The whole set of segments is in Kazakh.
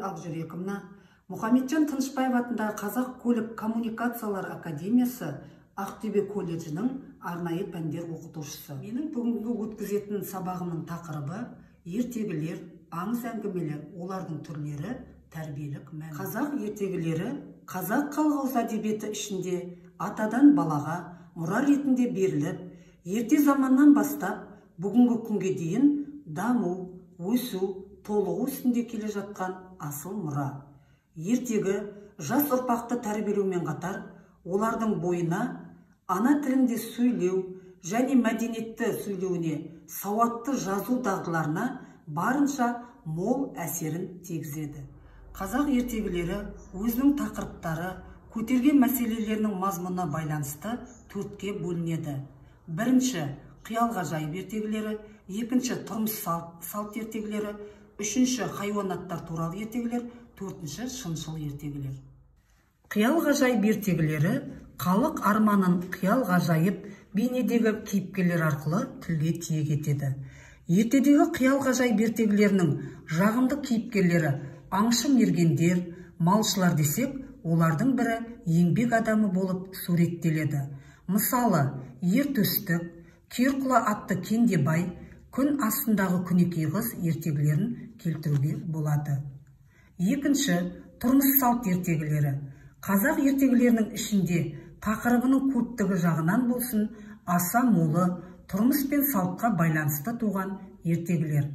Ақжүреківна, Мұхамеджан Тынышпаев атындағы Қазақ көлік коммуникациялар академиясы Ақтөбе колледжінің арнайы пәндер оқытушысы. Менің бүгінгі өткізетін сабағымның тақырыбы ертегілер, аңыз әңгімелер, олардың түрлері, тәрбиелік мәні. Қазақ ертегілері қазақ халық ауыз әдебиеті ішінде атадан балаға мұра ретінде беріліп, ерте заманнан бастап бүгінгі күнге дейін даму, өсу, толығу үстінде келе жатқан асыл мұра. Ертегі жас ұрпақты тәрбиелеумен қатар, олардың бойына ана тілінде сөйлеу және мәдениетті сөйлеуіне, сауатты жазу дағдыларына барынша мол әсерін тигізеді. Қазақ ертегілері өзінің тақырыптары, көтерген мәселелерінің мазмұнына байланысты төртке бөлінеді. Бірінші қиял ғажайып ертегілері, екінші тұрмыс салт ертегілері, үшінші хайуанаттар туралы ертегілер, төртінші шыншыл ертегілер. Қиял ғажайып ертегілері халық арманын қиял ғажайып бейнедегі кейіпкерлер арқылы тілге тиек етеді. Ертедегі қиял ғажайып ертегілерінің жағымды кейіпкерлері аңшы мергендер, малшылар десек, олардың бірі еңбек адамы болып суреттеледі. Мысалы, ер төстік, Керқұла атты Кендебай, күн астындағы күнекей қыз ертегілерін келтіруге болады. Екінші, тұрмыс салт ертегілері. Қазақ ертегілерінің ішінде тақырыбының көптігі жағынан болсын, аса молы, тұрмыс пен салтқа байланысты туған ертегілер.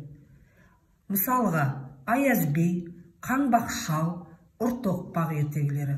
Мысалға, Аяз би, Қаңбақ шал, Ұртоқпақ ертегілері.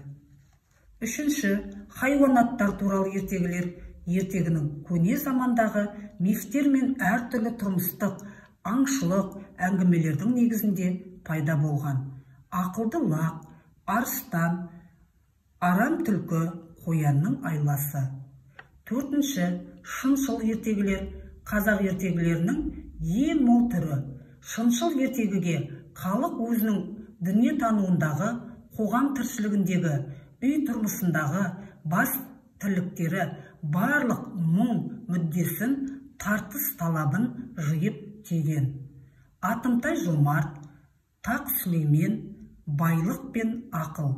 Үшінші, хайуанаттар туралы ертегілер. Ертегінің көне замандағы мифтер мен әртүрлі тұрмыстық, аңшылық әңгімелердің негізінде пайда болған. Ақылды лақ, арыстан, арам түлкі, қоянның айласы. Төртінші, шыншыл ертегілер. Қазақ ертегілерінің ең мол түрі. Шыншыл ертегіге халық өзінің дүниетануындағы, қоғам тіршілігіндегі, үй тұрмысындағы бас тірліктері, барлық мұң мүддесін, тартыс талабын жиып түйген. Атымтай жомарт, Тақ Сүлеймен, байлық пен ақыл.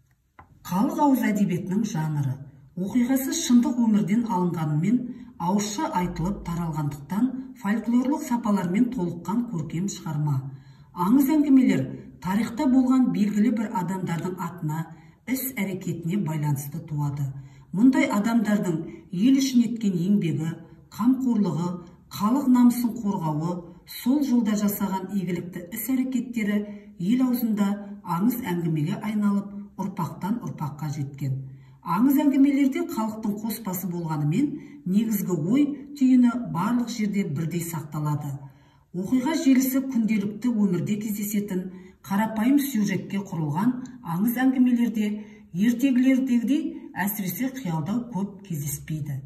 Халық ауыз әдебиетінің жанры. Оқиғасы шындық өмірден алынғанымен, ауызша айтылып таралғандықтан фольклорлық сапалармен толыққан көркем шығарма. Аңыз әңгімелер тарихта болған белгілі бір адамдардың атына, іс-әрекетіне байланысты туады. Мұндай адамдардың ел үшін еткен еңбегі, қамқорлығы, халық намысын қорғауы, сол жолда жасаған игілікті іс-әрекеттері ел аузында аңыз әңгімеге айналып, ұрпақтан ұрпаққа жеткен. Аңыз әңгімелерде халықтың қоспасы болғанымен, негізгі ой түйіні барлық жерде бірдей сақталады. Оқиға желісі күнделікті өмірде кездесетін қарапайым сюжетке құрылған аңыз әңгімелерде ертегілердегідей әсіресе қиялдау көп кездеспейді.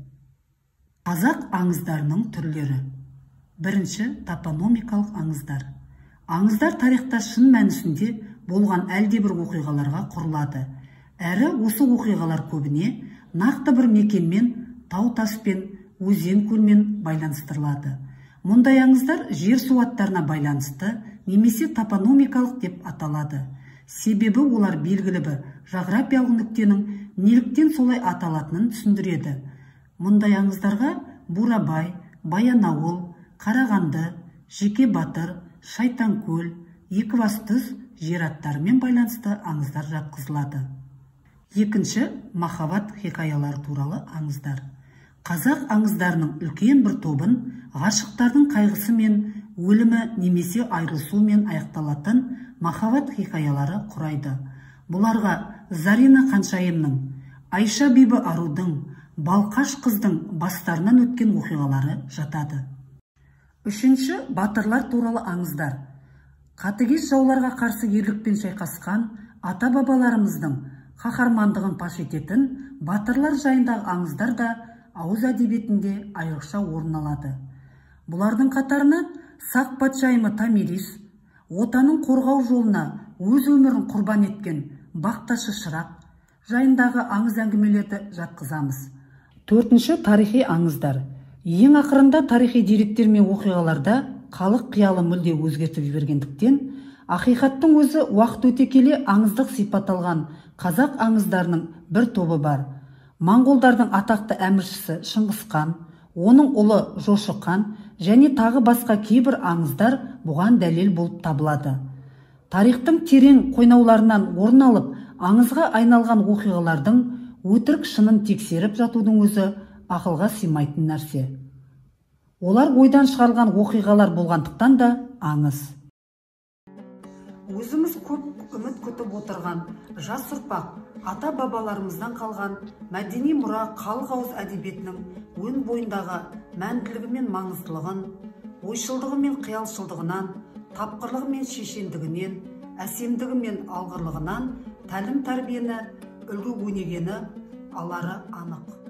Қазақ аңыздарының түрлері. Бірінші, топономикалық аңыздар. Аңыздар тарихта шын мәнісінде болған әлдебір оқиғаларға құрылады. Әрі осы оқиғалар көбіне нақты бір мекенмен, тау-таспен, өзен-көлмен байланыстырылады. Мұндай аңыздар жер су аттарына байланысты немесе топономикалық деп аталады. Себебі олар белгілі бір жағрапиялық нүктенің неліктен солай аталатынын түсіндіреді. Мұндай аңыздарға Бурабай, Баянауыл, Қарағанды, Жеке Батыр, Шайтанкөл, Екібастұз жер аттарымен байланысты аңыздар жатқызылады. Екінші, махаббат хикаялары туралы аңыздар. Қазақ аңыздарының үлкен бір тобын ғашықтардың қайғысы мен өлімі немесе айырылысумен аяқталатын махаббат хикаялары құрайды. Бұларға Зарина Қаншайымның, Айша Бибі Арудың, Балқаш қыздың бастарынан өткен оқиғалары жатады. Үшінші, батырлар туралы аңыздар. Қатыгез жауларға қарсы ерлікпен шайқасқан ата-бабаларымыздың қаһармандығын паш ететін батырлар жайындағы аңыздар да ауыз әдебиетінде айрықша орын алады. Бұлардың қатарына сақ патшайымы Томирис, отанын қорғау жолына өз өмірін құрбан еткен Бақташы Шырақ жайындағы аңыз әңгімелерді жатқызамыз. Төртінші, тарихи аңыздар. Ең ақырында тарихи деректер мен оқиғаларда халық қиялы мүлде өзгертіп жібергендіктен, Ақиқаттың өзі уақыт өте келе аңыздық сипат алған қазақ аңыздарының бір тобы бар. Моңғолдардың атақты әміршісі Шыңғысхан, оның ұлы Жошы хан және тағы басқа кейбір аңыздар бұған дәлел болып табылады. Тарихтың терең қойнауларынан орын алып, аңызға айналған оқиғалардың өтірік шынын тексеріп жатудың өзі ақылға сыймайтын нәрсе. Олар ойдан шығарылған оқиғалар болғандықтан да аңыз. Өзіміз көп үміт күтіп отырған жас ұрпақ ата-бабаларымыздан қалған мәдени мұра халық ауыз әдебиетінің өн бойындағы мәнділігі мен маңыздылығын, ойшылдығы мен қиялшылдығынан, тапқырлығы мен шешендігінен, әсемдігі мен алғырлығынан тәлім-тәрбиені үлгі өнегені алары анық.